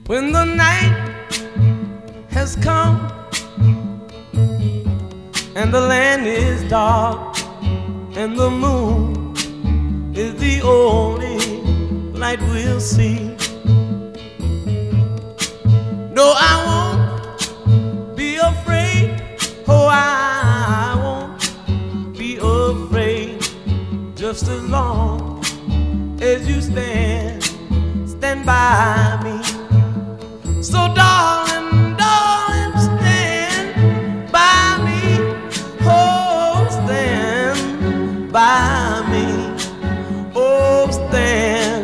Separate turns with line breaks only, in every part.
When the night has come and the land is dark and the moon is the only light we'll see. No, I won't be afraid. Oh, I won't be afraid. Just as long as you stand by me. So darling, darling, stand by me. Oh, stand by me. Oh, stand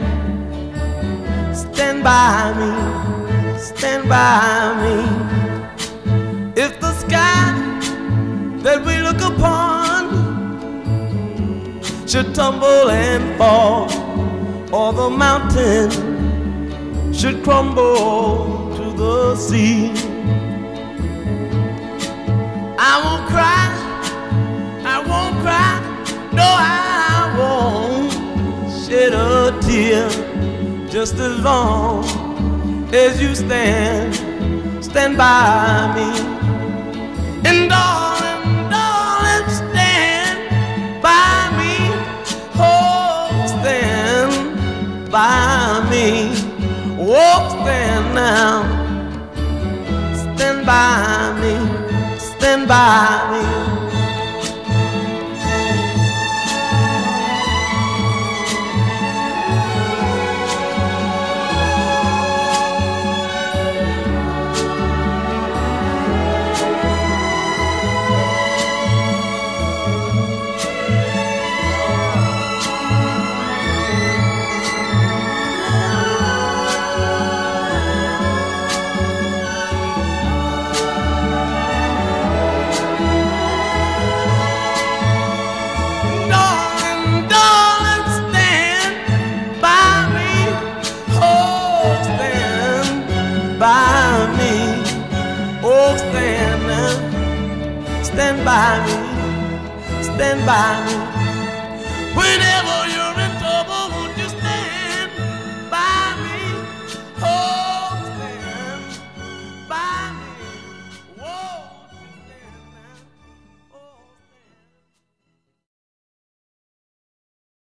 by me. Stand by me. If the sky that we look upon should tumble and fall, or the mountain should crumble to the sea, I won't cry, I won't cry, no, I won't shed a tear. Just as long as you stand by me. And darling, darling, stand by me. Oh, stand by me. Oh, stand now. Stand by me. Stand by me. Stand by me, stand by me, whenever